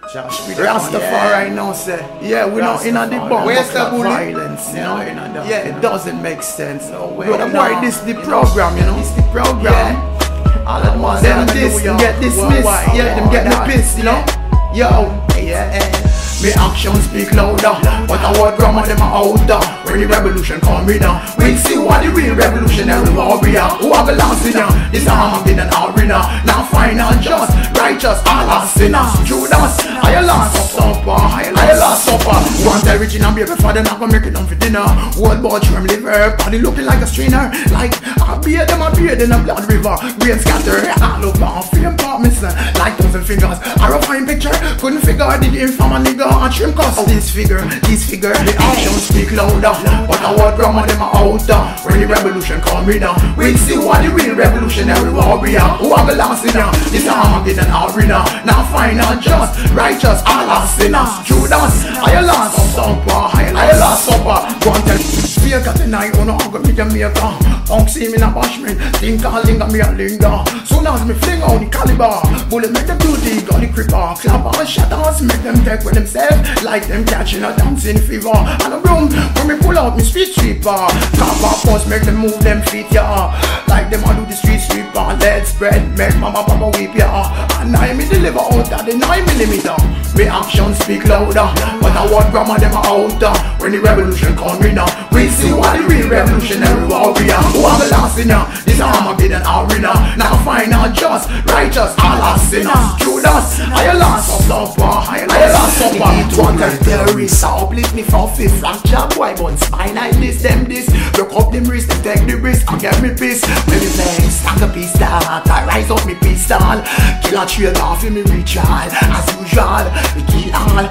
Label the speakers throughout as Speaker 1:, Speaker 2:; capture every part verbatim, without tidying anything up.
Speaker 1: Rastafari now say, yeah, we're not in on the bomb of violence, you know. Yeah, it doesn't make sense. But why this the program, you know? It's the program. All of them them this get dismissed, yeah, them get the piss, you know. Yo, yeah. Me actions speak louder, but I want grammar them older. When the revolution come in, we'll see what the real revolutionary warrior who have a last in ya. This Armageddon arena, now final just, righteous, all are sinners. Judas, I lost supper, I lost supper. Want the rich and baby father not gonna make it on for dinner. World boy trim liver, body looking like a strainer. Like I beard them, I beard in a blood river. Rain scatter, all over, feeling part missing like thousand fingers. I a fine picture, couldn't figure the informer nigga. And trim cost this figure, this figure. The actions speak louder, but I want grammar them outer. When the revolution come in, we'll see what the real revolutionary warrior who have a last in ya. This Armageddon arena, now final just, righteous, all are sinners. Judas, I lost supper, I lost supper. Go and tell speak at the night, oh no, I'm gonna meet a maker. Punk see me in a bashment, think I'll linger me a linger. Soon as me fling out the caliber, bullet make them do the got the creeper. Clap and shut us, make them take with themselves. Like them catching a dancing fever. And a room when me pull out me street sweeper. Clap and post, make them move them feet, yeah. Like them I do the street sweeper. Let's spread, make mama papa weep, yeah. And I me deliver out at the nine millimeter. Me actions speak louder, but I want grammar them outer. When the revolution come in, we see what the real revolutionary warrior who have a last in ya. This Armageddon arena, now final just, righteous, all are sinners. Judas, I lost of supper, I lost supper. One of the terrorists uplift me from fifth fracture. Boy, but spine like this, them this. Broke up them wrist, they take the risk and get me pissed. When me flex, stand a pistol, I rise up me pistol. Kill a traitor off in me reach all. As usual, we kill all.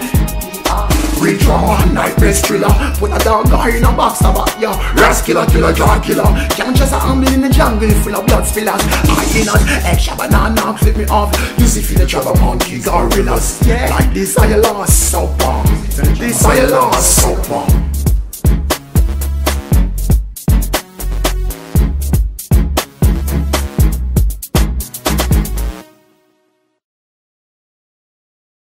Speaker 1: Reach from one night best thriller. Put a dog guy in a box of back, yeah. Ras killer, killer, jar killer. Can't just a army in the jungle full of blood spillers. Hyenas, extra banana, flip me off. You see feel the trouble monkey gorillas. Yeah, like this I lost so far. This I lost so far.